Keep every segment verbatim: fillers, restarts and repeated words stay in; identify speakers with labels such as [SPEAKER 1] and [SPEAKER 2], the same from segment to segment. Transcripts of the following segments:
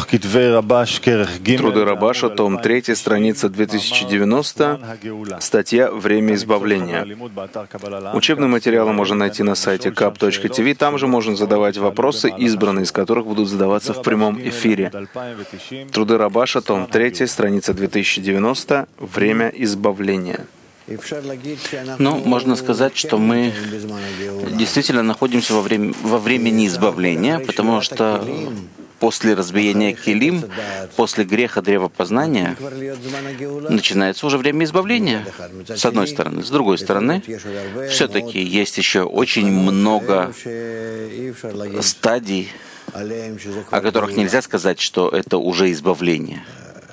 [SPEAKER 1] Труды Рабаша, том три, страница две тысячи девяносто, статья «Время избавления». Учебный материал можно найти на сайте кап точка ти ви. Там же можно задавать вопросы, избранные из которых будут задаваться в прямом эфире. Труды Рабаша, том три, страница две тысячи девяносто, «Время избавления».
[SPEAKER 2] Ну, можно сказать, что мы действительно находимся во, время, во времени избавления, потому что после разбиения килим, после греха древопознания, начинается уже время избавления, с одной стороны. С другой стороны, все-таки есть еще очень много стадий, о которых нельзя сказать, что это уже избавление.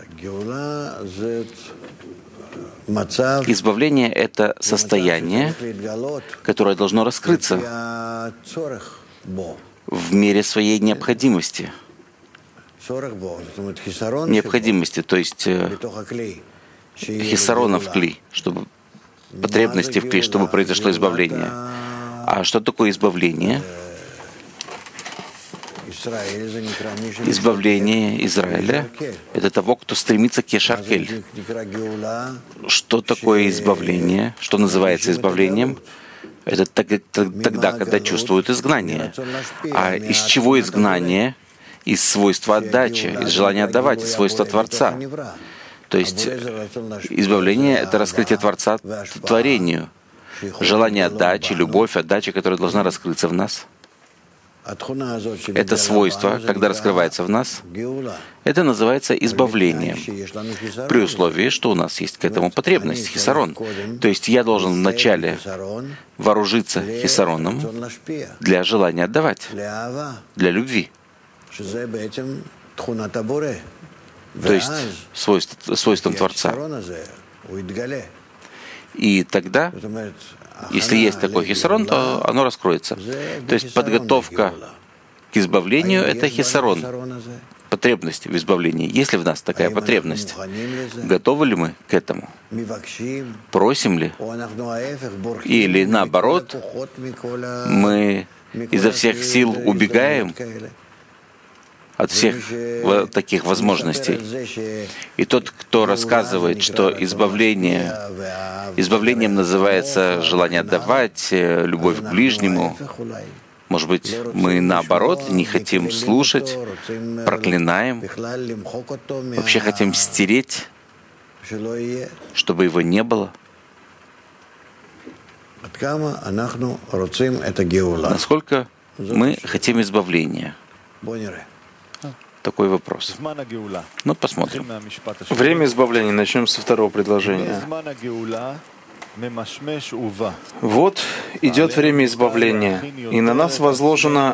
[SPEAKER 2] Избавление — это состояние, которое должно раскрыться в мере своей необходимости. Необходимости, то есть хисарона в кли, чтобы потребности в кли, чтобы произошло избавление. А что такое избавление? Избавление Израиля — это того, кто стремится к Ешаркель. Что такое избавление? Что называется избавлением? Это тогда, когда чувствуют изгнание. А из чего изгнание? Из свойства отдачи, из желания отдавать, из свойства Творца. То есть избавление — это раскрытие Творца творению. Желание отдачи, любовь, отдача, которая должна раскрыться в нас. Это свойство, когда раскрывается в нас, это называется избавлением, при условии, что у нас есть к этому потребность, хисарон. То есть я должен вначале вооружиться хисароном для желания отдавать, для любви. То есть свойств, свойством Творца. И тогда, если есть такой хисарон, то оно раскроется. То есть подготовка к избавлению — это хисарон, потребность в избавлении. Есть ли в нас такая потребность? Готовы ли мы к этому? Просим ли? Или наоборот, мы изо всех сил убегаем от всех таких возможностей. И тот, кто рассказывает, что избавление, избавлением называется желание отдавать, любовь к ближнему, может быть, мы наоборот не хотим слушать, проклинаем, вообще хотим стереть, чтобы его не было. Насколько мы хотим избавления? Такой вопрос. Ну, посмотрим.
[SPEAKER 1] Время избавления. Начнем со второго предложения. Вот идет время избавления, и на нас возложено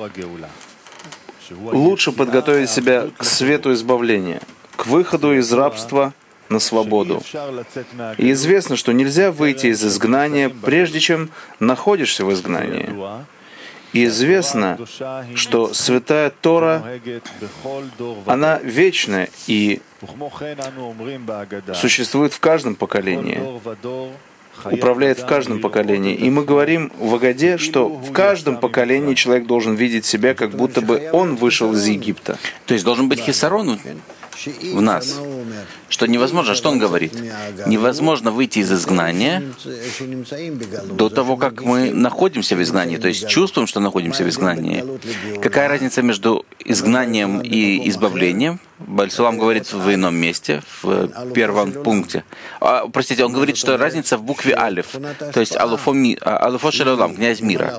[SPEAKER 1] лучше подготовить себя к свету избавления, к выходу из рабства на свободу. И известно, что нельзя выйти из изгнания, прежде чем находишься в изгнании. И известно, что Святая Тора, она вечная и существует в каждом поколении, управляет в каждом поколении. И мы говорим в Агаде, что в каждом поколении человек должен видеть себя, как будто бы он вышел из Египта.
[SPEAKER 2] То есть должен быть хисарон в нас, что невозможно, что он говорит? Невозможно выйти из изгнания до того, как мы находимся в изгнании, то есть чувствуем, что находимся в изгнании. Какая разница между изгнанием и избавлением? Бааль Сулам говорит в ином месте, в первом пункте. А, простите, он говорит, что разница в букве алиф, то есть алуфо шель олам, князь мира.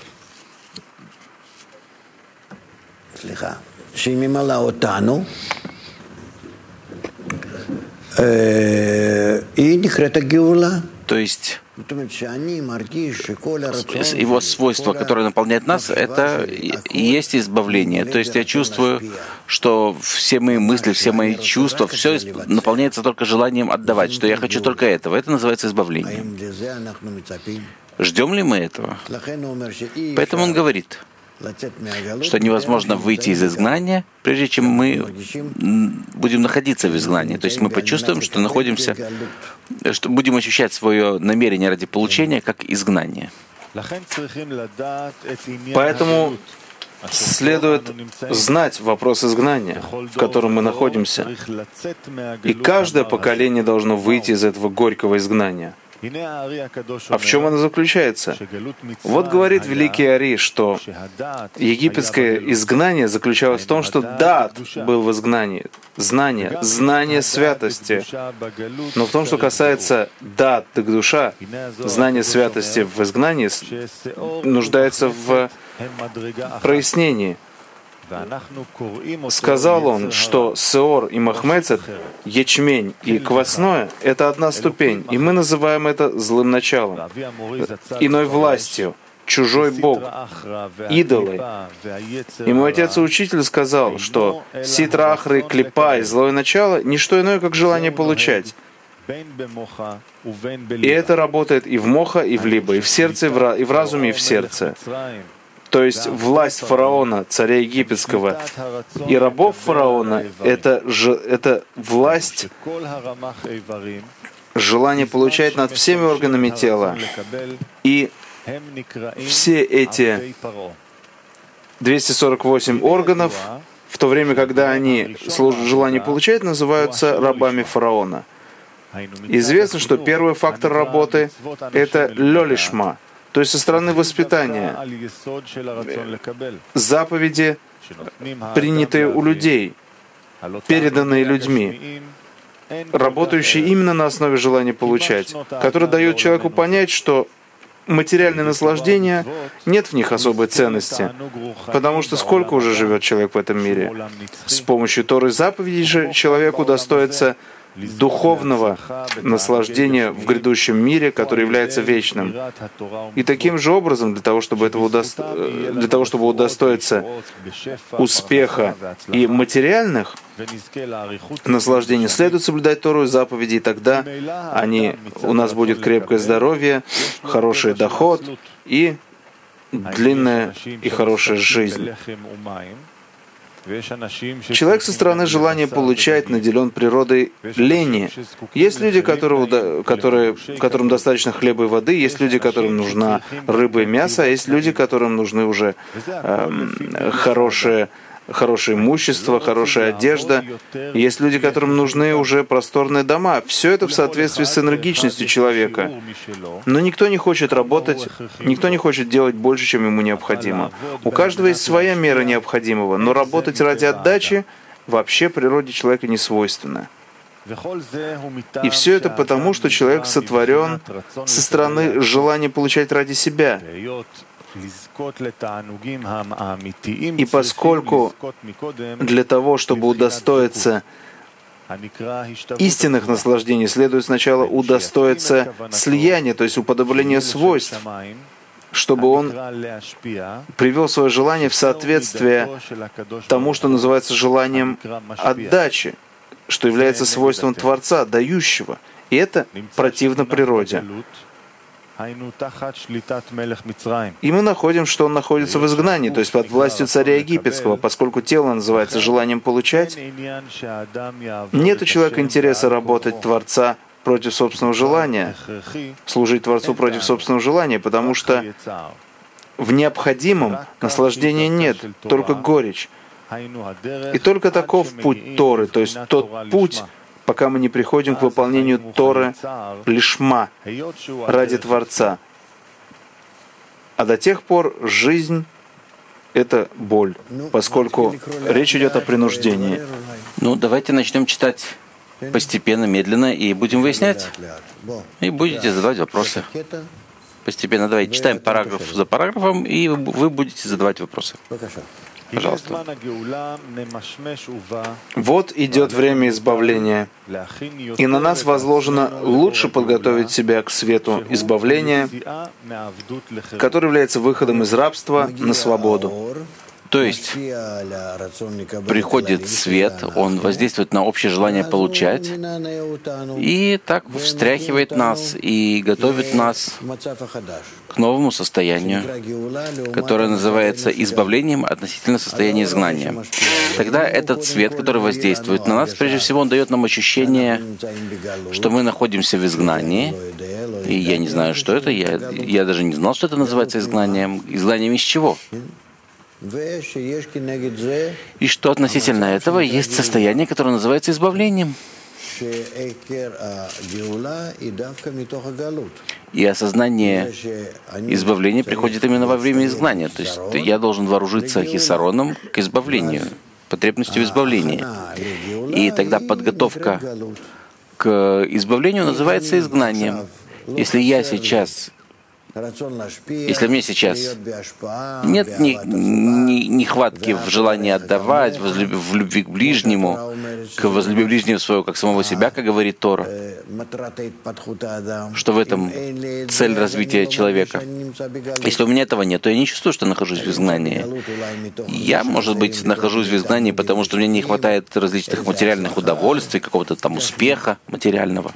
[SPEAKER 2] То есть его свойство, которое наполняет нас, это и есть избавление. То есть я чувствую, что все мои мысли, все мои чувства, все наполняется только желанием отдавать, что я хочу только этого. Это называется избавлением. Ждем ли мы этого? Поэтому он говорит, что невозможно выйти из изгнания, прежде чем мы будем находиться в изгнании. То есть мы почувствуем, что находимся, что будем ощущать свое намерение ради получения как изгнание.
[SPEAKER 1] Поэтому следует знать вопрос изгнания, в котором мы находимся. И каждое поколение должно выйти из этого горького изгнания. А в чем оно заключается? Вот говорит великий Ари, что египетское изгнание заключалось в том, что дат был в изгнании, знание, знание святости. Но в том, что касается дат, так душа, знание святости в изгнании нуждается в прояснении. Сказал он, что Сеор и Махмецет, ячмень и квасное — это одна ступень, и мы называем это злым началом, иной властью, чужой бог, идолы. И мой отец и учитель сказал, что ситра ахры клипа и злое начало — не что иное, как желание получать. И это работает и в моха, и в либо, и в сердце, и в разуме, и в сердце. То есть власть фараона, царя египетского, и рабов фараона — это, же, это власть, желание получать над всеми органами тела. И все эти двести сорок восемь органов, в то время, когда они служат желанию получать, называются рабами фараона. Известно, что первый фактор работы — это лёлишма, то есть со стороны воспитания, заповеди, принятые у людей, переданные людьми, работающие именно на основе желания получать, которые дают человеку понять, что материальные наслаждения, нет в них особой ценности, потому что сколько уже живет человек в этом мире? С помощью Торы и заповедей же человеку достоится духовного наслаждения в грядущем мире, который является вечным. И таким же образом, для того, чтобы, этого удосто... для того, чтобы удостоиться успеха и материальных наслаждений, следует соблюдать Тору и заповеди, и тогда они, у нас будет крепкое здоровье, хороший доход и длинная и хорошая жизнь. Человек со стороны желания получать наделен природой лени. Есть люди, которые, которые, которым достаточно хлеба и воды, есть люди, которым нужна рыба и мясо, а есть люди, которым нужны уже э, хорошее, хорошее имущество, хорошая одежда. Есть люди, которым нужны уже просторные дома. Все это в соответствии с энергичностью человека. Но никто не хочет работать, никто не хочет делать больше, чем ему необходимо. У каждого есть своя мера необходимого, но работать ради отдачи вообще природе человека не свойственно. И все это потому, что человек сотворен со стороны желания получать ради себя. И поскольку для того, чтобы удостоиться истинных наслаждений, следует сначала удостоиться слияния, то есть уподобления свойств, чтобы он привел свое желание в соответствие тому, что называется желанием отдачи, что является свойством Творца, дающего. И это противно природе. И мы находим, что он находится в изгнании, то есть под властью царя египетского, поскольку тело называется желанием получать. Нет у человека интереса работать Творца против собственного желания, служить Творцу против собственного желания, потому что в необходимом наслаждения нет, только горечь. И только таков путь Торы, то есть тот путь, пока мы не приходим к выполнению Торы лишма, ради Творца. А до тех пор жизнь — это боль, поскольку речь идет о принуждении.
[SPEAKER 2] Ну, давайте начнем читать постепенно, медленно, и будем выяснять. И будете задавать вопросы. Постепенно давайте читаем параграф за параграфом, и вы будете задавать вопросы. Пожалуйста.
[SPEAKER 1] Вот идет время избавления, и на нас возложено лучше подготовить себя к свету избавления, который является выходом из рабства на свободу.
[SPEAKER 2] То есть приходит свет, он воздействует на общее желание получать, и так встряхивает нас и готовит нас к новому состоянию, которое называется избавлением относительно состояния изгнания. Тогда этот свет, который воздействует на нас, прежде всего, он дает нам ощущение, что мы находимся в изгнании, и я не знаю, что это, я, я даже не знал, что это называется изгнанием. Изгнанием из чего? И что относительно этого есть состояние, которое называется избавлением. И осознание избавления приходит именно во время изгнания. То есть я должен вооружиться хисароном к избавлению, потребностью в избавлении. И тогда подготовка к избавлению называется изгнанием. Если я сейчас, если мне сейчас нет ни, ни, нехватки в желании отдавать, в любви к ближнему, к возлюби ближнего своего, как самого себя, как говорит Тора, что в этом цель развития человека. Если у меня этого нет, то я не чувствую, что нахожусь в изгнании. Я, может быть, нахожусь в изгнании, потому что мне не хватает различных материальных удовольствий, какого-то там успеха материального.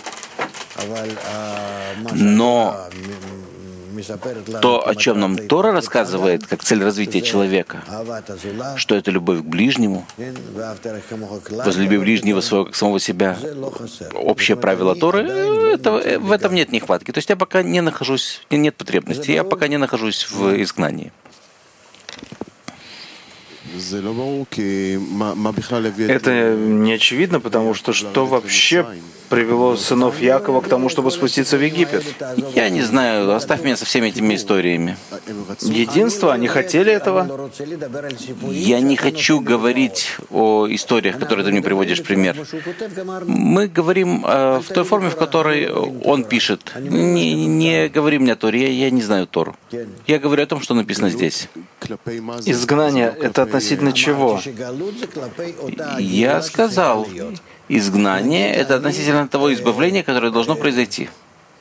[SPEAKER 2] Но то, о чем нам Тора рассказывает, как цель развития человека, что это любовь к ближнему, возлюби ближнего своего, как самого себя, общее правило Торы, это, в этом нет нехватки. То есть я пока не нахожусь, нет потребности, я пока не нахожусь в изгнании.
[SPEAKER 1] Это не очевидно, потому что что вообще привело сынов Якова к тому, чтобы спуститься в Египет?
[SPEAKER 2] Я не знаю, оставь меня со всеми этими историями.
[SPEAKER 1] Единство, они хотели этого?
[SPEAKER 2] Я не хочу говорить о историях, которые ты мне приводишь в пример. Мы говорим э, в той форме, в которой он пишет. Не, не говори мне о Торе, я, я не знаю Тору. Я говорю о том, что написано здесь.
[SPEAKER 1] Изгнание — это относительно чего?
[SPEAKER 2] Я сказал, изгнание — это относительно того избавления, которое должно произойти.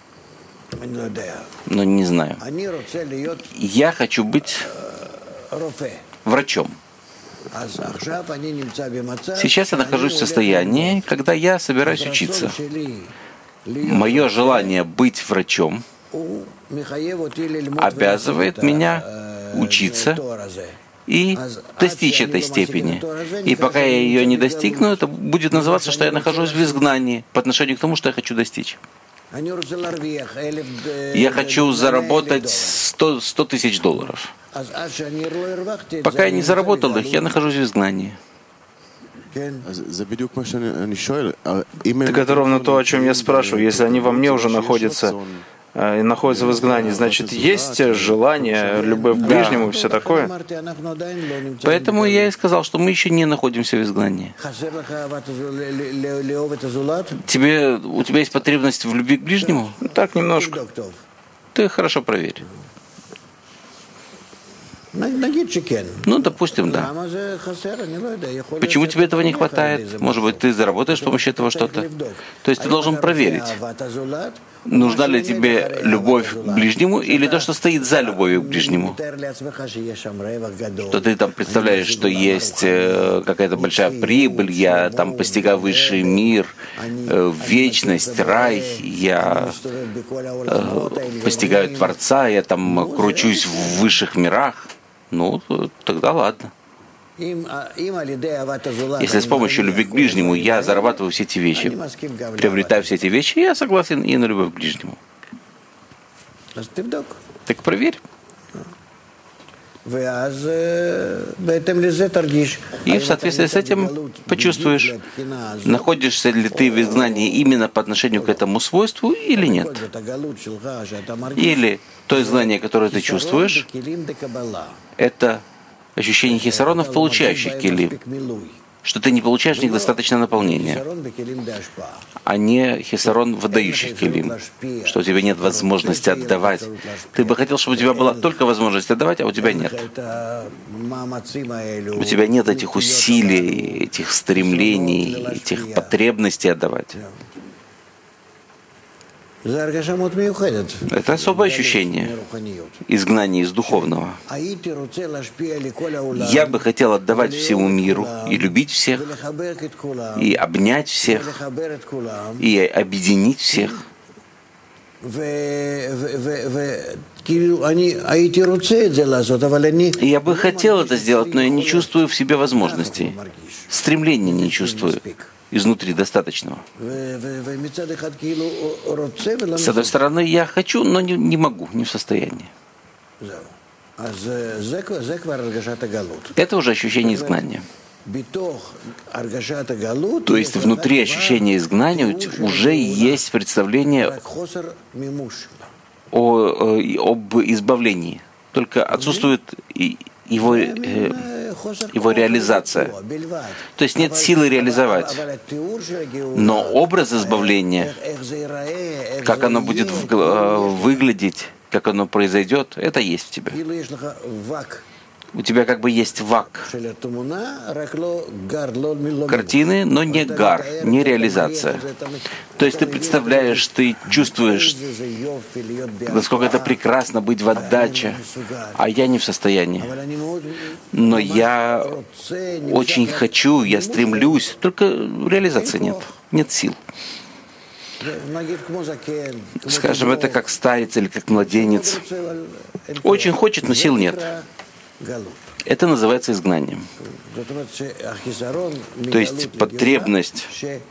[SPEAKER 2] Но не знаю. Я хочу быть врачом. Сейчас я нахожусь в состоянии, когда я собираюсь учиться. Мое желание быть врачом обязывает меня учиться и достичь этой степени. И пока я ее не достигну, это будет называться, что я нахожусь в изгнании по отношению к тому, что я хочу достичь. Я хочу заработать сто тысяч долларов. Пока я не заработал их, я нахожусь в изгнании.
[SPEAKER 1] Так это ровно то, о чем я спрашиваю. Если они во мне уже находятся, и находятся в изгнании, значит, есть желание, любовь к ближнему и все такое.
[SPEAKER 2] Поэтому я и сказал, что мы еще не находимся в изгнании. Тебе, у тебя есть потребность в любви к ближнему?
[SPEAKER 1] Так, немножко.
[SPEAKER 2] Ты хорошо проверь. Ну, допустим, да. Почему тебе этого не хватает? Может быть, ты заработаешь с помощью этого что-то? То есть ты должен проверить, нужна ли тебе любовь к ближнему или то, что стоит за любовью к ближнему. Что ты там представляешь, что есть какая-то большая прибыль, я там постигаю высший мир, вечность, рай, я постигаю Творца, я там кручусь в высших мирах. Ну, тогда ладно. Если с помощью любви к ближнему я зарабатываю все эти вещи, приобретаю все эти вещи, я согласен и на любовь к ближнему. Так проверь. И в соответствии с этим почувствуешь, находишься ли ты в изгнании именно по отношению к этому свойству или нет. Или то изгнание, которое ты чувствуешь, это ощущение хисаронов, получающих келим, что ты не получаешь в них достаточно наполнения, а не хисарон, выдающих келим, что у тебя нет возможности отдавать. Ты бы хотел, чтобы у тебя была только возможность отдавать, а у тебя нет. У тебя нет этих усилий, этих стремлений, этих потребностей отдавать. Это особое ощущение изгнания из духовного. Я бы хотел отдавать всему миру и любить всех, и обнять всех, и объединить всех. И я бы хотел это сделать, но я не чувствую в себе возможностей. Стремления не чувствую изнутри достаточного. С одной стороны, я хочу, но не, не могу, не в состоянии. Это уже ощущение изгнания. То есть внутри ощущения изгнания уже есть представление о, об избавлении. Только отсутствует его, его реализация. То есть нет силы реализовать. Но образ избавления, как оно будет выглядеть, как оно произойдет, это есть в тебе. У тебя как бы есть вак картины, но не гар, не реализация. То есть ты представляешь, ты чувствуешь, насколько это прекрасно быть в отдаче, а я не в состоянии. Но я очень хочу, я стремлюсь, только реализации нет, нет сил. Скажем, это как старец или как младенец. Очень хочет, но сил нет. Это называется изгнанием. То есть потребность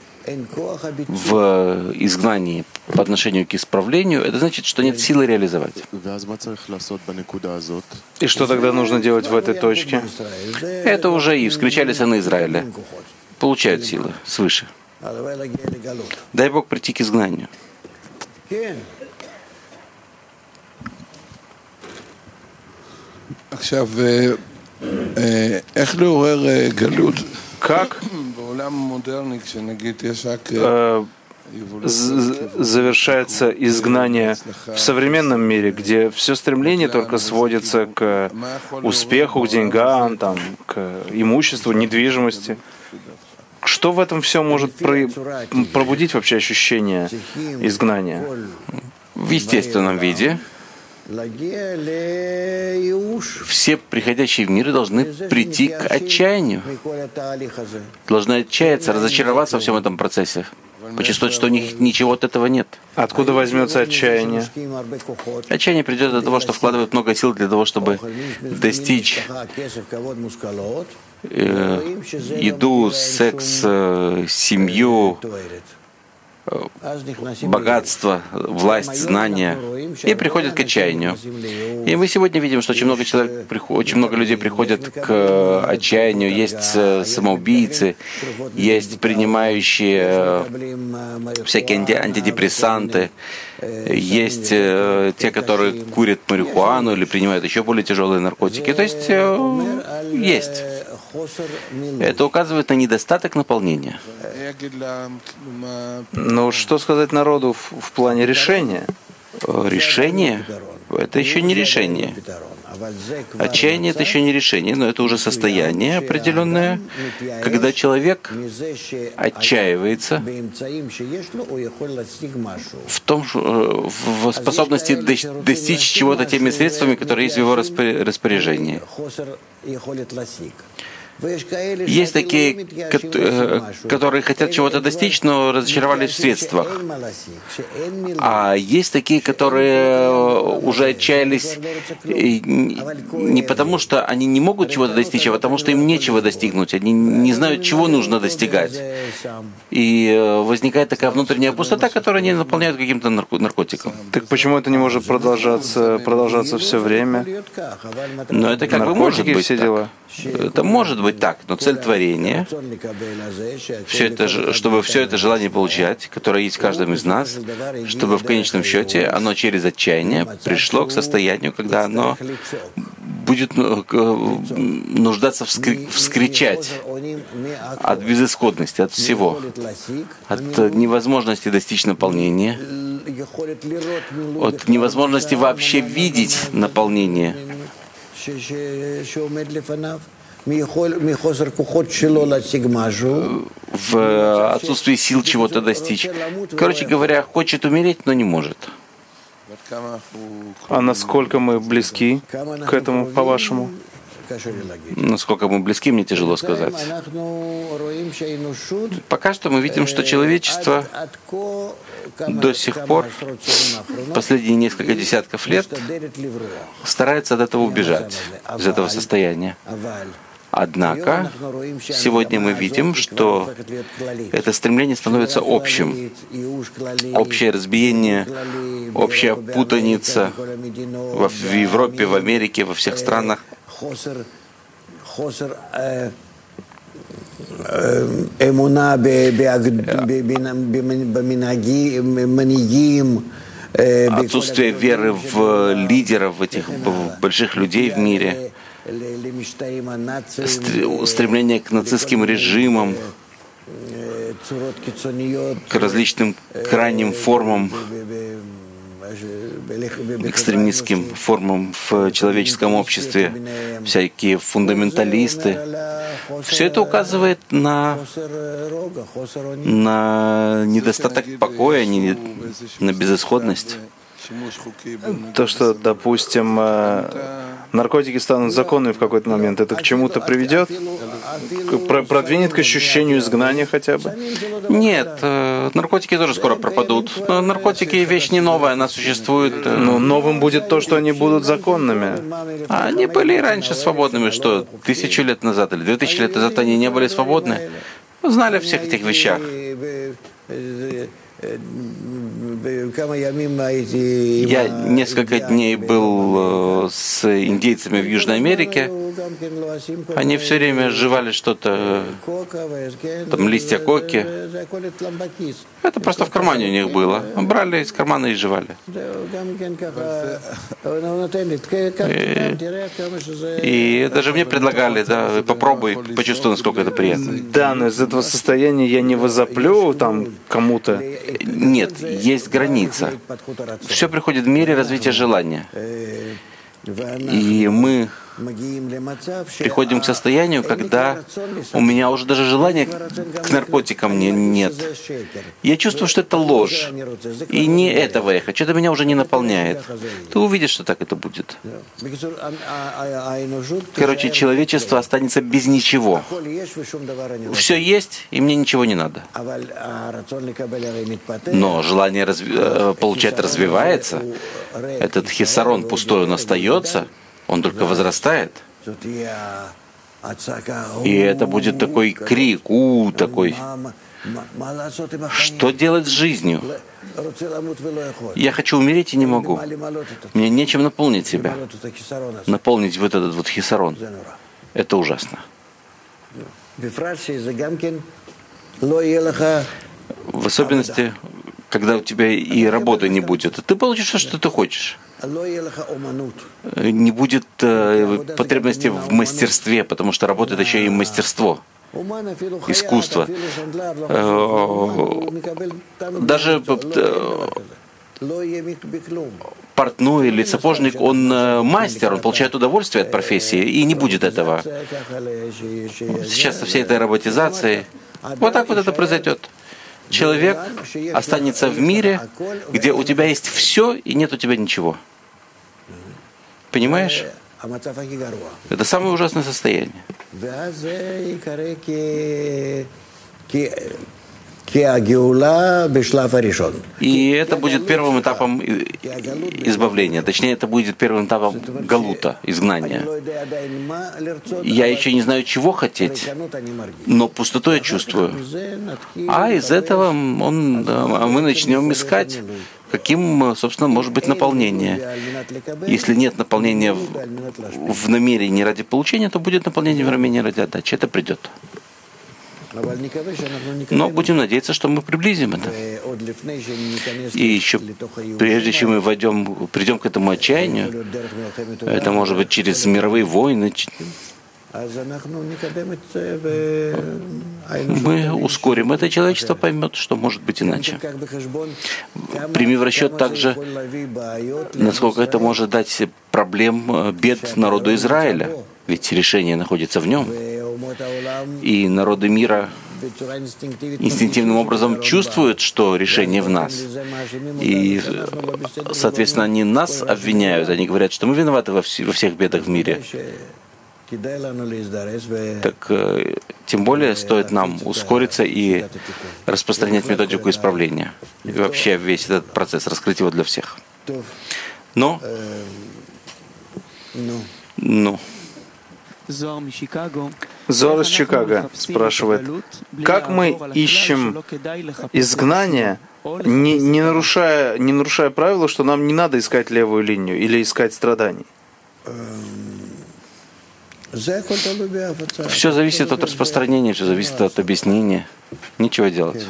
[SPEAKER 2] в изгнании по отношению к исправлению, это значит, что нет силы реализовать.
[SPEAKER 1] И что тогда нужно делать в этой точке?
[SPEAKER 2] Это уже и вскричали сыны Израиля. Получают силы свыше. Дай Бог прийти к изгнанию.
[SPEAKER 1] Как э, завершается изгнание в современном мире, где все стремление только сводится к успеху, к деньгам, там, к имуществу, недвижимости? Что в этом все может про- пробудить вообще ощущение изгнания?
[SPEAKER 2] В естественном виде все приходящие в мир должны прийти к отчаянию. Должны отчаяться, разочароваться во всем этом процессе. Почувствовать, что у них ничего от этого нет.
[SPEAKER 1] Откуда возьмется отчаяние?
[SPEAKER 2] Отчаяние придет от того, что вкладывают много сил для того, чтобы достичь э, еду, секс, э, семью, богатство, власть, знания, и приходят к отчаянию. И мы сегодня видим, что очень много человек, очень много людей приходят к отчаянию. Есть самоубийцы, есть принимающие всякие антидепрессанты, есть те, которые курят марихуану или принимают еще более тяжелые наркотики. То есть есть. Это указывает на недостаток наполнения.
[SPEAKER 1] Но что сказать народу в, в плане решения?
[SPEAKER 2] Решение — это еще не решение. Отчаяние — это еще не решение, но это уже состояние определенное, когда человек отчаивается в том, в способности достичь чего-то теми средствами, которые есть в его распоряжении. Есть такие, которые хотят чего-то достичь, но разочаровались в средствах. А есть такие, которые уже отчаялись не потому, что они не могут чего-то достичь, а потому, что им нечего достигнуть. Они не знают, чего нужно достигать. И возникает такая внутренняя пустота, которую они наполняют каким-то наркотиком.
[SPEAKER 1] Так почему это не может продолжаться, продолжаться все время?
[SPEAKER 2] Но это как бы может быть
[SPEAKER 1] все
[SPEAKER 2] так.
[SPEAKER 1] дела.
[SPEAKER 2] Это может быть так, но цель творения, все это, чтобы все это желание получать, которое есть в каждом из нас, чтобы в конечном счете оно через отчаяние пришло к состоянию, когда оно будет нуждаться вскри- вскричать от безысходности, от всего, от невозможности достичь наполнения, от невозможности вообще видеть наполнение, в отсутствии сил чего-то достичь. Короче говоря, хочет умереть, но не может.
[SPEAKER 1] А насколько мы близки к этому, по-вашему?
[SPEAKER 2] Насколько мы близки, мне тяжело сказать. Пока что мы видим, что человечество до сих пор, последние несколько десятков лет, старается от этого убежать, из этого состояния. Однако сегодня мы видим, что это стремление становится общим. Общее разбиение, общая путаница в Европе, в Америке, во всех странах. Отсутствие веры в лидеров, в этих больших людей в мире, стремление к нацистским режимам, к различным крайним формам, экстремистским формам в человеческом обществе, всякие фундаменталисты. Все это указывает на, на недостаток покоя, на безысходность.
[SPEAKER 1] То, что, допустим, наркотики станут законными в какой-то момент, это к чему-то приведет? Продвинет к ощущению изгнания хотя бы?
[SPEAKER 2] Нет, наркотики тоже скоро пропадут. Наркотики — вещь не новая, она существует.
[SPEAKER 1] Но новым будет то, что они будут законными.
[SPEAKER 2] А они были и раньше свободными, что тысячу лет назад или две тысячи лет назад они не были свободны. Мы знали о всех этих вещах. Я несколько дней был с индейцами в Южной Америке. Они все время жевали что-то, там листья коки. Это просто в кармане у них было. Брали из кармана и жевали. И, и даже мне предлагали, да, попробуй, почувствуй, насколько это приятно.
[SPEAKER 1] Да, но из этого состояния я не возоплю там кому-то.
[SPEAKER 2] Нет, есть граница. Все приходит в мере развития желания. И мы приходим к состоянию, когда у меня уже даже желания к наркотикам не, нет. Я чувствую, что это ложь. И не этого я хочу. Это меня уже не наполняет. Ты увидишь, что так это будет. Короче, человечество останется без ничего. Все есть, и мне ничего не надо. Но желание разви- получать развивается. Этот хисарон пустой, он остается. Он только возрастает. И это будет такой крик, у такой. Что делать с жизнью? Я хочу умереть и не могу. Мне нечем наполнить себя. Наполнить вот этот вот хисарон. Это ужасно. В особенности, когда у тебя и работы не будет, ты получишь все, что ты хочешь. Не будет э, потребности в мастерстве, потому что работает еще и мастерство, искусство. Э, даже э, портной или сапожник, он э, мастер, он получает удовольствие от профессии, и не будет этого. Сейчас со всей этой роботизацией вот так вот это произойдет. Человек останется в мире, где у тебя есть все и нет у тебя ничего. Понимаешь? Это самое ужасное состояние. И это будет первым этапом избавления. Точнее, это будет первым этапом галута, изгнания. Я еще не знаю, чего хотеть, но пустоту я чувствую. А из этого он, мы начнем искать, каким, собственно, может быть наполнение. Если нет наполнения в, в намерении ради получения, то будет наполнение в намерении ради отдачи. Это придет. Но будем надеяться, что мы приблизим это. И еще прежде чем мы войдем, придем к этому отчаянию, это может быть через мировые войны, мы ускорим это, человечество поймет, что может быть иначе. Прими в расчет также, насколько это может дать проблем, бед народу Израиля, ведь решение находится в нем. И народы мира инстинктивным образом чувствуют, что решение в нас. И, соответственно, они нас обвиняют, они говорят, что мы виноваты во, вс- во всех бедах в мире. Так тем более стоит нам ускориться и распространять методику исправления. И вообще весь этот процесс, раскрыть его для всех. Но, ну,
[SPEAKER 1] Зоар из Чикаго спрашивает, как мы ищем изгнание, не, не, нарушая, не нарушая правила, что нам не надо искать левую линию или искать страданий?
[SPEAKER 2] Все зависит от распространения, все зависит от объяснения. Нечего делать.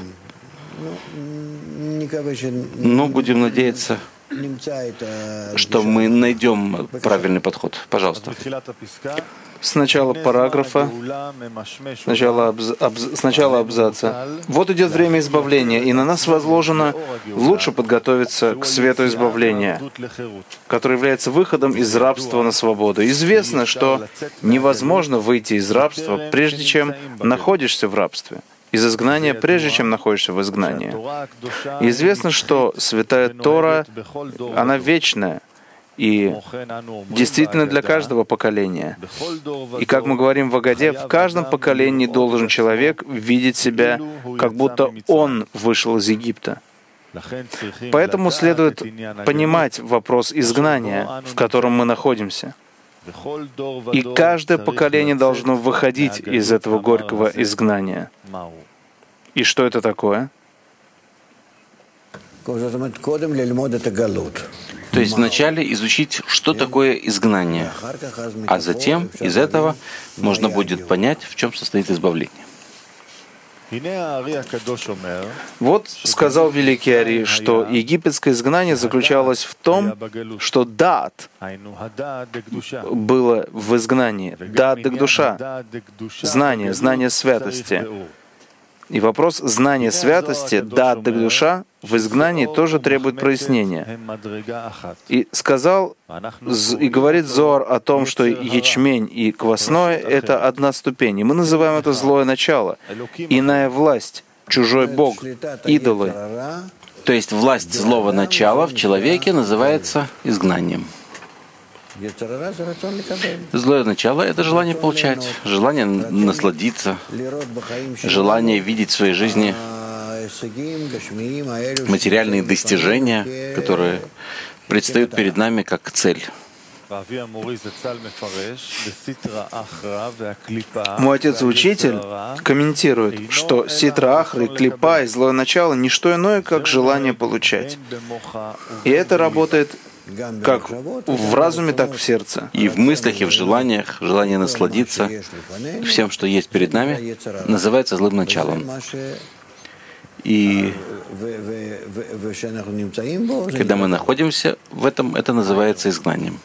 [SPEAKER 2] Но будем надеяться, что мы найдем правильный подход. Пожалуйста.
[SPEAKER 1] С начала параграфа, сначала, абз, абз, сначала абзаца. Вот идет время избавления, и на нас возложено лучше подготовиться к свету избавления, который является выходом из рабства на свободу. Известно, что невозможно выйти из рабства, прежде чем находишься в рабстве. Из изгнания, прежде чем находишься в изгнании. Известно, что Святая Тора, она вечная и действительно для каждого поколения. И как мы говорим в Агаде, в каждом поколении должен человек видеть себя, как будто он вышел из Египта. Поэтому следует понимать вопрос изгнания, в котором мы находимся. И каждое поколение должно выходить из этого горького изгнания. И что это такое?
[SPEAKER 2] То есть вначале изучить, что такое изгнание, а затем из этого можно будет понять, в чем состоит избавление.
[SPEAKER 1] Вот сказал великий Ари, что египетское изгнание заключалось в том, что дат было в изгнании, дат дек душа, знание, знание святости. И вопрос знания святости, дат дек душа, в изгнании тоже требует прояснения. И сказал, и говорит Зоар о том, что ячмень и квасное — это одна ступень. И мы называем это злое начало, иная власть, чужой бог, идолы.
[SPEAKER 2] То есть власть злого начала в человеке называется изгнанием. Злое начало — это желание получать, желание насладиться, желание видеть в своей жизни материальные достижения, которые предстают перед нами как цель.
[SPEAKER 1] Мой отец и учитель комментирует, что ситра ахра и клипа и злое начало — не что иное, как желание получать. И это работает как в разуме, так и в сердце.
[SPEAKER 2] И в мыслях, и в желаниях, желание насладиться всем, что есть перед нами, называется злым началом. И когда мы находимся в этом, это называется изгнанием.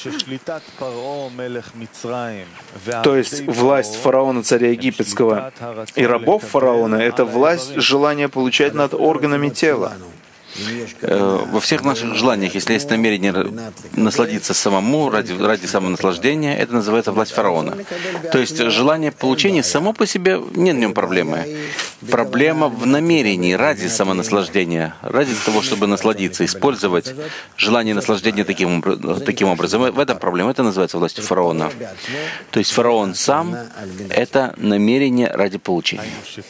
[SPEAKER 1] То есть власть фараона, царя египетского, и рабов фараона — это власть желания получать над органами тела.
[SPEAKER 2] Во всех наших желаниях, если есть намерение насладиться самому ради, ради самонаслаждения, это называется власть фараона. То есть желание получения само по себе, нет в нем проблемы. Проблема в намерении ради самонаслаждения, ради того, чтобы насладиться, использовать желание наслаждения таким, таким образом. В этом проблема, это называется властью фараона. То есть фараон сам — это намерение ради получения.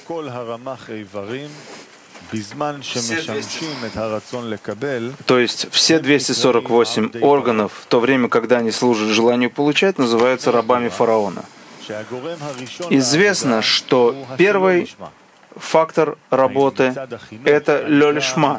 [SPEAKER 1] То есть все двести сорок восемь органов, в то время, когда они служат желанию получать, называются рабами фараона. Известно, что первый фактор работы — это лёлишма.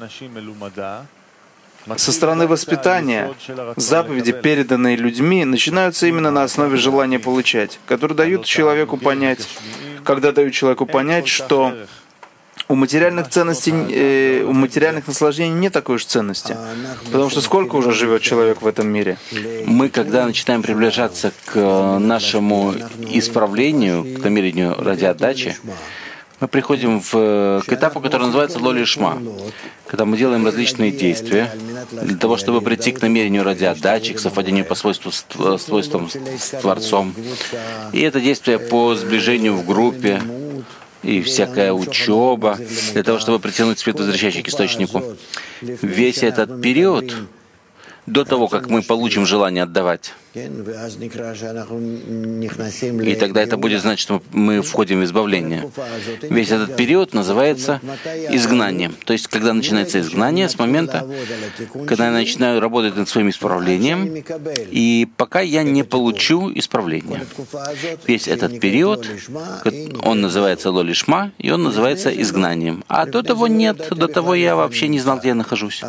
[SPEAKER 1] Со стороны воспитания заповеди, переданные людьми, начинаются именно на основе желания получать, которые дают человеку понять, когда дают человеку понять, что у материальных ценностей, э, у материальных наслаждений нет такой уж ценности. Потому что сколько уже живет человек в этом мире?
[SPEAKER 2] Мы, когда начинаем приближаться к нашему исправлению, к намерению ради отдачи, мы приходим в, к этапу, который называется ло-лишма, когда мы делаем различные действия для того, чтобы прийти к намерению ради отдачи, к совпадению по свойству, свойствам с Творцом. И это действие по сближению в группе, и всякая учеба, для того, чтобы притянуть свет, возвращающий к источнику. Весь этот период, до того, как мы получим желание отдавать, И тогда это будет значить, что мы входим в избавление. Весь этот период называется изгнанием. То есть, когда начинается изгнание, с момента, когда я начинаю работать над своим исправлением, и пока я не получу исправления. Весь этот период, он называется лолишма, и он называется изгнанием. А до того нет, до того я вообще не знал, где я нахожусь.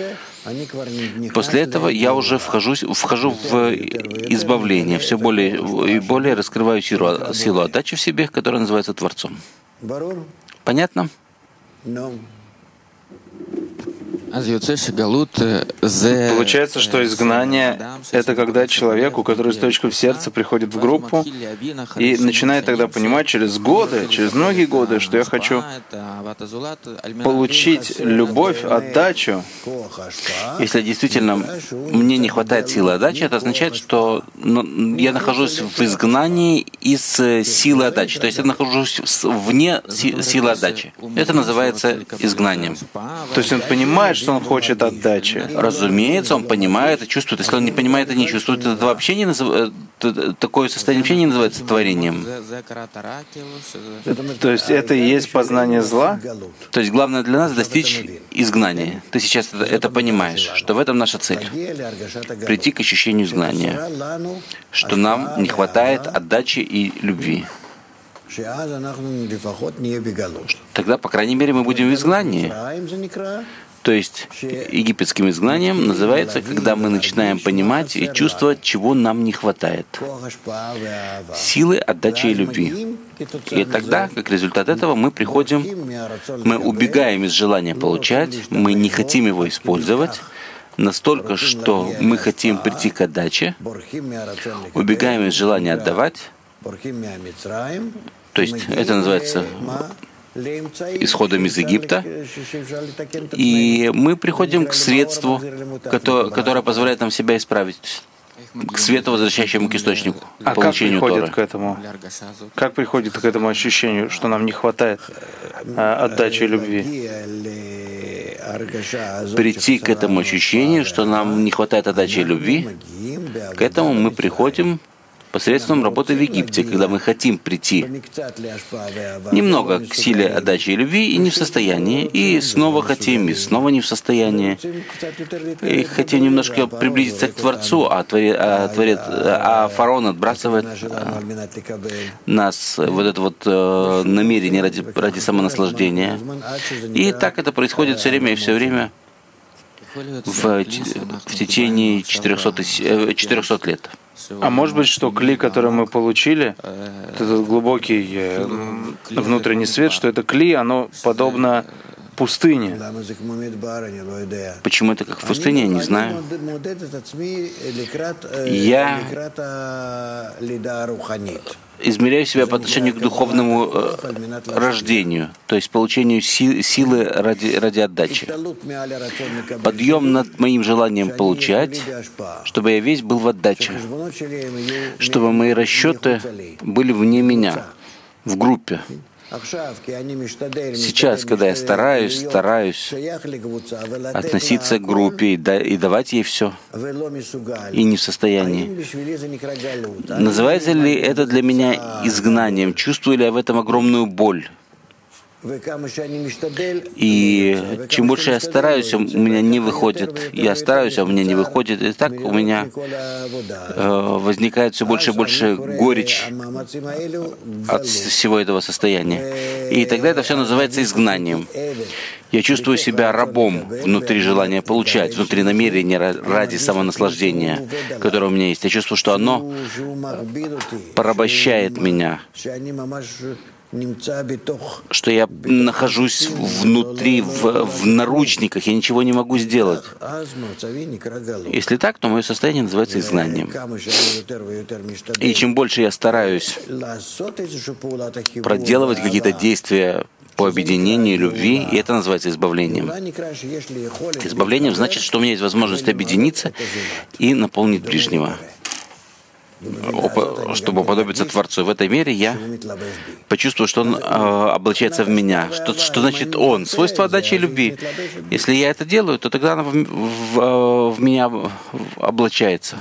[SPEAKER 2] После этого я уже вхожу, вхожу в избавление, все более и более раскрываю силу, силу отдачи в себе, которая называется Творцом. Понятно?
[SPEAKER 1] Получается, что изгнание — это когда человек, у которого источка в сердце, приходит в группу и начинает тогда понимать через годы, через многие годы, что я хочу получить любовь, отдачу.
[SPEAKER 2] Если действительно мне не хватает силы отдачи, это означает, что я нахожусь в изгнании из силы отдачи. То есть я нахожусь вне силы отдачи. Это называется изгнанием.
[SPEAKER 1] То есть он понимает, что он хочет отдачи.
[SPEAKER 2] Разумеется, он понимает и чувствует. Если он не понимает и не чувствует, это вообще не называется, такое состояние вообще не называется творением.
[SPEAKER 1] То есть это и есть познание зла?
[SPEAKER 2] То есть главное для нас достичь изгнания. Ты сейчас это, это понимаешь, что в этом наша цель. Прийти к ощущению изгнания. Что нам не хватает отдачи и любви. Тогда, по крайней мере, мы будем в изгнании. То есть египетским изгнанием называется, когда мы начинаем понимать и чувствовать, чего нам не хватает. Силы, отдачи и любви. И тогда, как результат этого, мы приходим, мы убегаем из желания получать, мы не хотим его использовать, настолько, что мы хотим прийти к отдаче, убегаем из желания отдавать. То есть это называется исходом из Египта, и мы приходим к средству, которое, которое позволяет нам себя исправить, к свету, возвращающему к источнику,
[SPEAKER 1] а
[SPEAKER 2] получению
[SPEAKER 1] как приходит
[SPEAKER 2] Торы.
[SPEAKER 1] к этому? Как приходит к этому ощущению, что нам не хватает а, отдачи и любви?
[SPEAKER 2] Прийти к этому ощущению, что нам не хватает отдачи и любви, к этому мы приходим посредством работы в Египте, когда мы хотим прийти немного к силе отдачи и любви и не в состоянии, и снова хотим, и снова не в состоянии, и хотим немножко приблизиться к Творцу, а, творец, а, творец, а фараон отбрасывает нас, вот это вот э, намерение ради, ради самонаслаждения. И так это происходит все время и все время в, в течение четырехсот лет.
[SPEAKER 1] А может быть, что кли, который мы получили, этот глубокий внутренний свет, что это кли, оно подобно пустыне.
[SPEAKER 2] Почему это как в пустыне, я не знаю. Я измеряю себя по отношению к духовному э, рождению, то есть получению си- силы ради, ради отдачи. Подъем над моим желанием получать, чтобы я весь был в отдаче, чтобы мои расчеты были вне меня, в группе. Сейчас, когда я стараюсь, стараюсь относиться к группе и, да, и давать ей все, и не в состоянии. Называется ли это для меня изгнанием? Чувствую ли я в этом огромную боль? И чем больше я стараюсь, у меня не выходит. Я стараюсь, а у меня не выходит. И так у меня э, возникает все больше и больше горечь от всего этого состояния. И тогда это все называется изгнанием. Я чувствую себя рабом внутри желания получать, внутри намерения ради самонаслаждения, которое у меня есть. Я чувствую, что оно порабощает меня, что я нахожусь внутри, в, в наручниках, я ничего не могу сделать. Если так, то мое состояние называется изгнанием. И чем больше я стараюсь проделывать какие-то действия по объединению любви, и это называется избавлением. Избавлением значит, что у меня есть возможность объединиться и наполнить ближнего. чтобы уподобиться Творцу. В этой мере я почувствую, что Он э, облачается в меня. Что, что значит Он? Свойство отдачи и любви. Если я это делаю, то тогда она в, в, в меня облачается.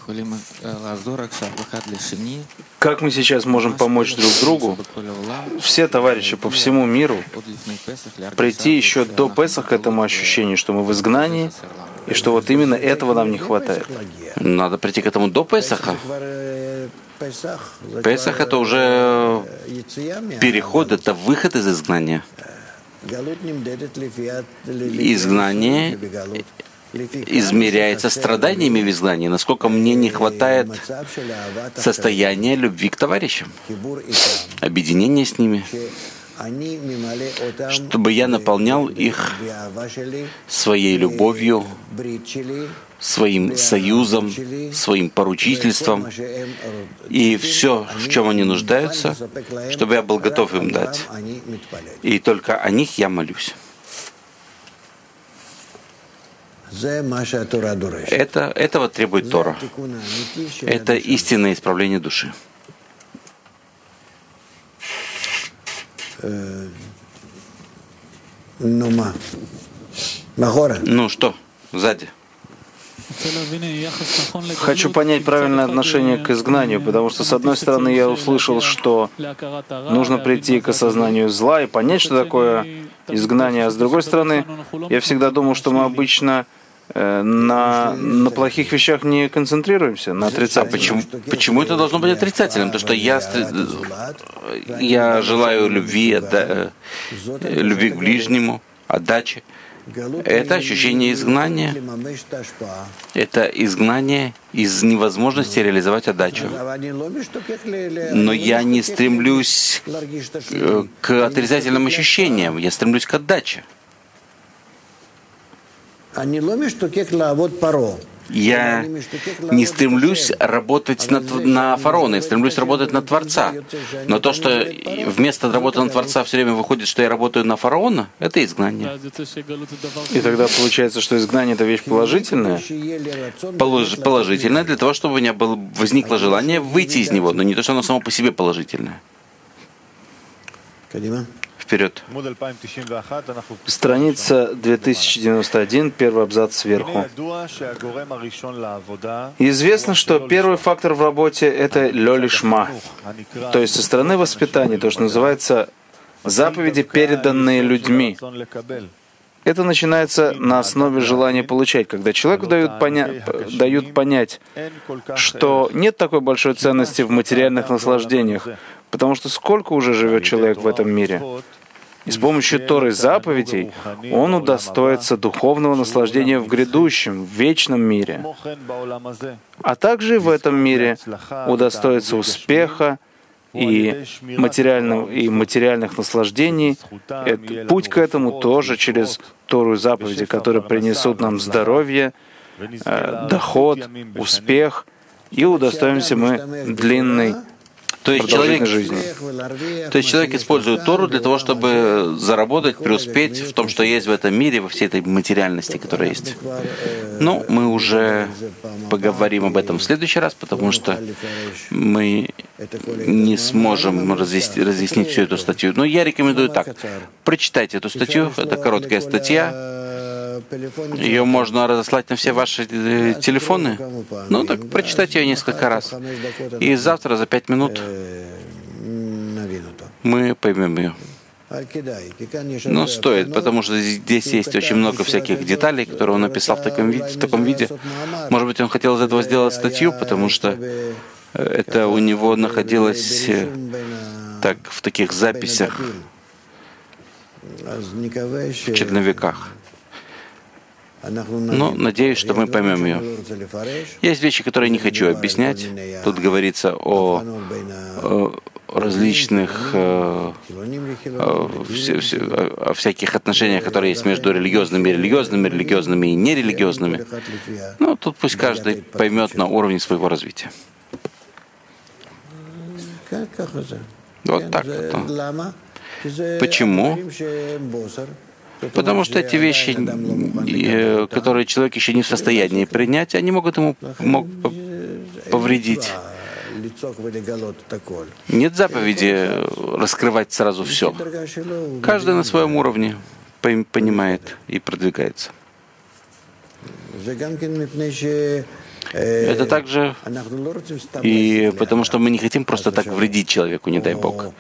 [SPEAKER 1] Как мы сейчас можем помочь друг другу, все товарищи по всему миру, прийти еще до Песах к этому ощущению, что мы в изгнании, и что вот именно этого нам не хватает?
[SPEAKER 2] Надо прийти к этому до Песаха. Песах — это уже переход, это выход из изгнания. Изгнание измеряется страданиями в изгнании, насколько мне не хватает состояния любви к товарищам, объединения с ними, чтобы я наполнял их своей любовью, своим союзом, своим поручительством, и все, в чем они нуждаются, чтобы я был готов им дать. И только о них я молюсь. Это, этого требует Тора. Это истинное исправление души. Ну что, сзади?
[SPEAKER 1] Хочу понять правильное отношение к изгнанию, потому что, с одной стороны, я услышал, что нужно прийти к осознанию зла и понять, что такое изгнание, а с другой стороны, я всегда думал, что мы обычно э, на, на плохих вещах не концентрируемся, на отрицательных.
[SPEAKER 2] А почему, почему это должно быть отрицательным? То, что я, я желаю любви, отда, любви к ближнему, отдачи. Это ощущение изгнания. Это изгнание из невозможности реализовать отдачу. Но я не стремлюсь к отрицательным ощущениям, я стремлюсь к отдаче. Я не стремлюсь работать на, на фараона, я стремлюсь работать на Творца. Но то, что вместо работы на Творца все время выходит, что я работаю на фараона, это изгнание.
[SPEAKER 1] И тогда получается, что изгнание — это вещь положительная?
[SPEAKER 2] Полож, положительная для того, чтобы у меня было, возникло желание выйти из него, но не то, что оно само по себе положительное. Вперед.
[SPEAKER 1] Страница две тысячи девяносто один, первый абзац сверху. Известно, что первый фактор в работе — это лёлишма, то есть со стороны воспитания, то, что называется заповеди, переданные людьми. Это начинается на основе желания получать, когда человеку дают, поня... дают понять, что нет такой большой ценности в материальных наслаждениях, потому что сколько уже живет человек в этом мире. И с помощью Торы заповедей он удостоится духовного наслаждения в грядущем, в вечном мире. А также в этом мире удостоится успеха и, материальных, и материальных наслаждений. Это, путь к этому тоже через Тору и заповеди, которые принесут нам здоровье, э, доход, успех, и удостоимся мы длинной,
[SPEAKER 2] То есть, человек,
[SPEAKER 1] жизни.
[SPEAKER 2] то есть человек использует Тору для того, чтобы заработать, преуспеть в том, что есть в этом мире, во всей этой материальности, которая есть. Но мы уже поговорим об этом в следующий раз, потому что мы не сможем разъяснить, разъяснить всю эту статью. Но я рекомендую так. Прочитайте эту статью, это короткая статья. Ее можно разослать на все ваши телефоны. Ну так прочитайте ее несколько раз. И завтра за пять минут мы поймем ее. Но стоит, потому что здесь есть очень много всяких деталей, которые он написал в таком виде. В таком виде. Может быть, он хотел из этого сделать статью, потому что это у него находилось так в таких записях, в черновиках. Но надеюсь, что мы поймем ее. Есть вещи, которые я не хочу объяснять. Тут говорится о, о различных, о, о всяких отношениях, которые есть между религиозными и религиозными, религиозными и нерелигиозными. Ну, тут пусть каждый поймет на уровне своего развития. Вот так вот. Почему? Потому что эти вещи, которые человек еще не в состоянии принять, они могут ему могут повредить. Нет заповеди раскрывать сразу все. Каждый на своем уровне понимает и продвигается. Это также и потому, что мы не хотим просто так вредить человеку, не дай Бог.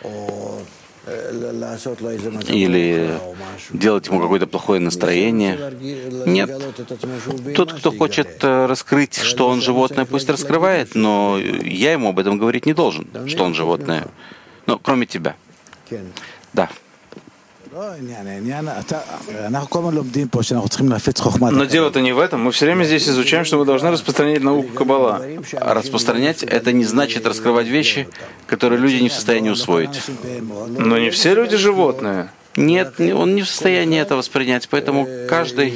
[SPEAKER 2] Или делать ему какое-то плохое настроение. Нет. Тот, кто хочет раскрыть, что он животное, пусть раскрывает, но я ему об этом говорить не должен, что он животное. Но кроме тебя. Да.
[SPEAKER 1] Но дело-то не в этом. Мы все время здесь изучаем, что мы должны распространять науку Каббала.
[SPEAKER 2] А распространять — это не значит раскрывать вещи, которые люди не в состоянии усвоить.
[SPEAKER 1] Но не все люди животные.
[SPEAKER 2] Нет, он не в состоянии это воспринять, поэтому каждый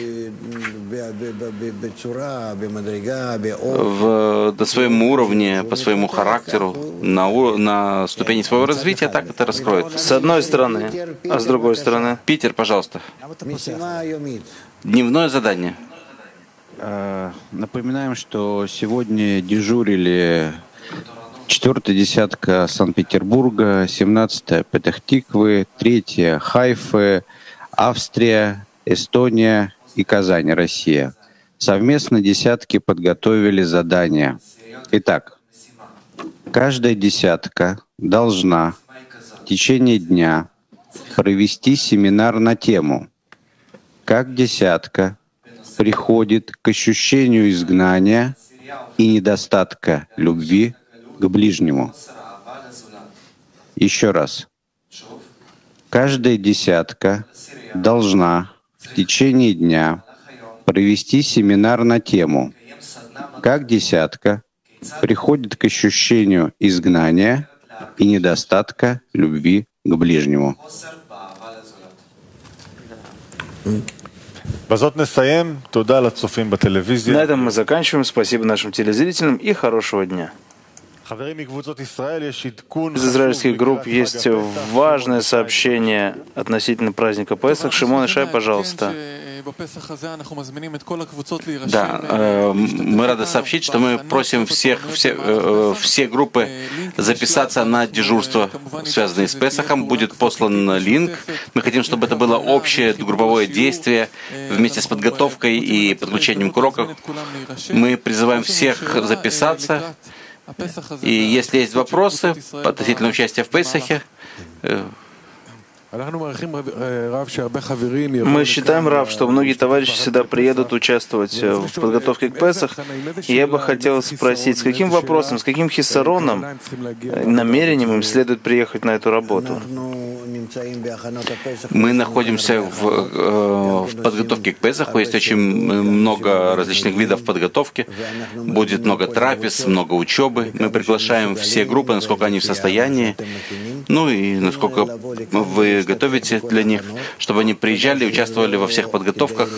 [SPEAKER 2] в, на своем уровне, по своему характеру, на, на ступени своего развития так это раскроет.
[SPEAKER 1] С одной стороны, а с другой стороны?
[SPEAKER 2] Питер, пожалуйста. Дневное задание.
[SPEAKER 3] Напоминаем, что сегодня дежурили четвертая десятка Санкт-Петербурга, семнадцатая Петах-Тиквы, третья Хайфы, Австрия, Эстония и Казань, Россия. Совместно десятки подготовили задания. Итак, каждая десятка должна в течение дня провести семинар на тему «Как десятка приходит к ощущению изгнания и недостатка любви к ближнему». Еще раз. Каждая десятка должна в течение дня провести семинар на тему «Как десятка приходит к ощущению изгнания и недостатка любви к ближнему».
[SPEAKER 1] На этом мы заканчиваем. Спасибо нашим телезрителям и хорошего дня. Из израильских групп есть важное сообщение относительно праздника Песах. Шимон и Шай, пожалуйста.
[SPEAKER 2] Да, э, мы рады сообщить, что мы просим всех, все, э, все группы записаться на дежурство, связанное с Песахом. Будет послан линк. Мы хотим, чтобы это было общее групповое действие вместе с подготовкой и подключением к урокам. Мы призываем всех записаться. И если есть вопросы относительно участия в Песахе,
[SPEAKER 1] мы считаем, Рав, что многие товарищи всегда приедут участвовать в подготовке к Песах. И я бы хотел спросить, с каким вопросом, с каким хиссароном, намерением им следует приехать на эту работу?
[SPEAKER 2] Мы находимся в, в подготовке к Песаху. Есть очень много различных видов подготовки. Будет много трапез, много учебы. Мы приглашаем все группы, насколько они в состоянии. Ну и насколько вы готовите для них, чтобы они приезжали и участвовали во всех подготовках.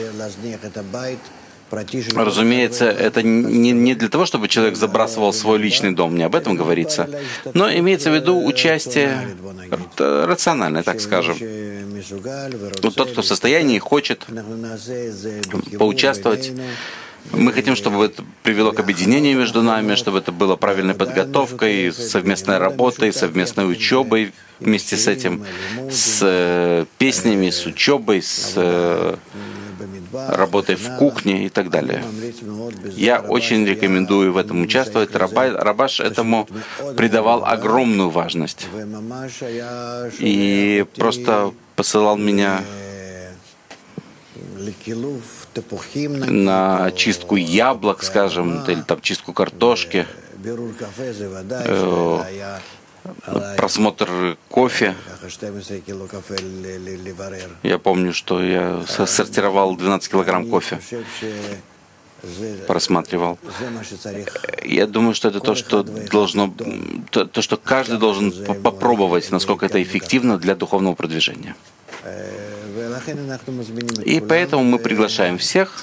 [SPEAKER 2] Разумеется, это не, не для того, чтобы человек забрасывал свой личный дом, не об этом говорится, но имеется в виду участие рациональное, так скажем. Вот тот, кто в состоянии и хочет поучаствовать. Мы хотим, чтобы это привело к объединению между нами, чтобы это было правильной подготовкой, совместной работой, совместной учебой вместе с этим, с песнями, с учебой, с работой в кухне и так далее. Я очень рекомендую в этом участвовать. Рабаш этому придавал огромную важность. И просто посылал меня на чистку яблок, скажем, или там чистку картошки, просмотр кофе. Я помню, что я сортировал двенадцать килограмм кофе, просматривал. Я думаю, что это то, что должно, то, то что каждый должен попробовать, насколько это эффективно для духовного продвижения. И поэтому мы приглашаем всех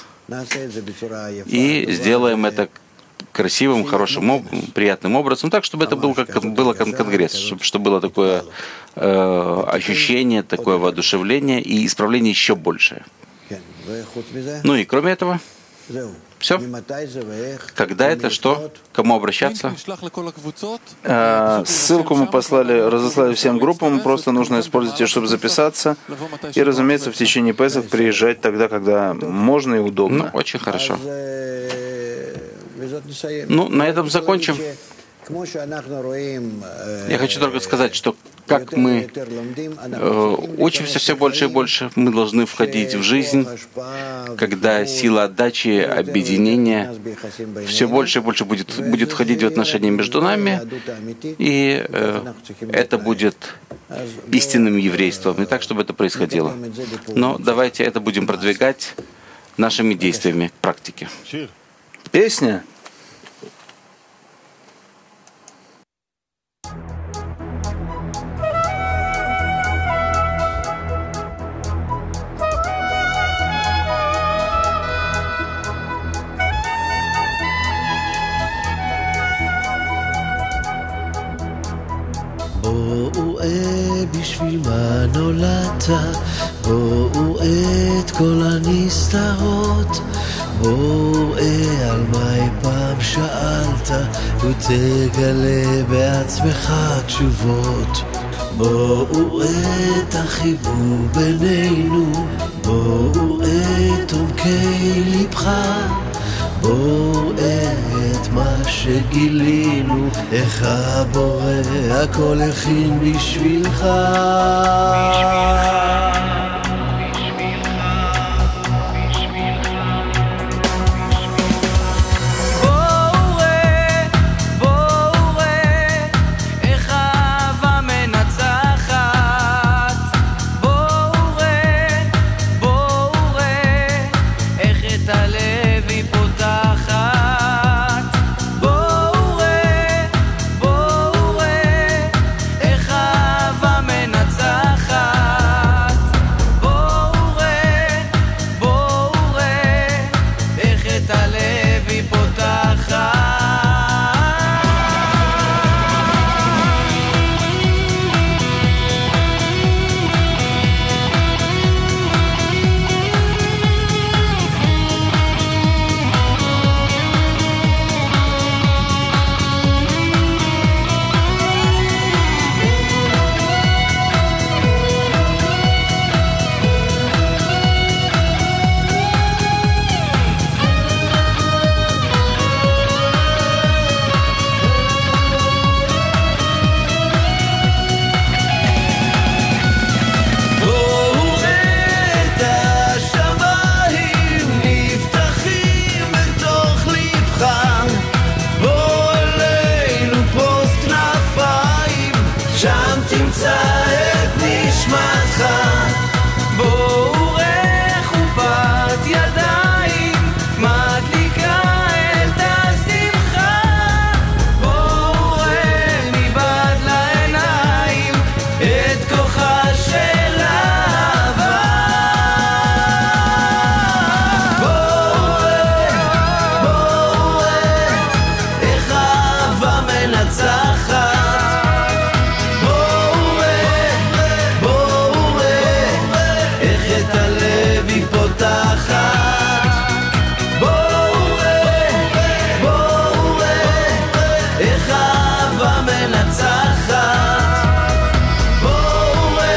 [SPEAKER 2] и сделаем это красивым, хорошим, приятным образом, так, чтобы это был как было конгресс, чтобы, чтобы было такое э, ощущение, такое воодушевление и исправление еще большее. Ну и кроме этого, Все? Когда это, что? Кому обращаться?
[SPEAKER 1] А, ссылку мы послали, разослали всем группам, просто нужно использовать ее, чтобы записаться. И, разумеется, в течение Песах приезжать тогда, когда можно и удобно.
[SPEAKER 2] Ну, очень хорошо. Ну, на этом закончим. Я хочу только сказать, что как мы э, учимся все больше и больше, мы должны входить в жизнь, когда сила отдачи, объединения все больше и больше будет, будет входить в отношения между нами, и э, это будет истинным еврейством, и так, чтобы это происходило. Но давайте это будем продвигать нашими действиями к практике.
[SPEAKER 1] Песня?
[SPEAKER 4] בואו ראה בשביל מה נולדת, בואו ראה את כל הנסתרות, בואו ראה על מה אי פעם שאלת, ותגלה בעצמך תשובות. בואו ראה את החיבור בינינו, בואו ראה את עומקי לבך, בואו ראה את מה שגילינו, איך הבורא הכל הכין בשבילך.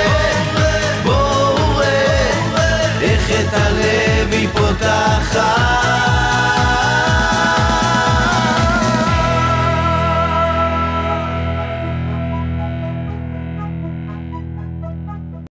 [SPEAKER 4] את הלב היא פותחת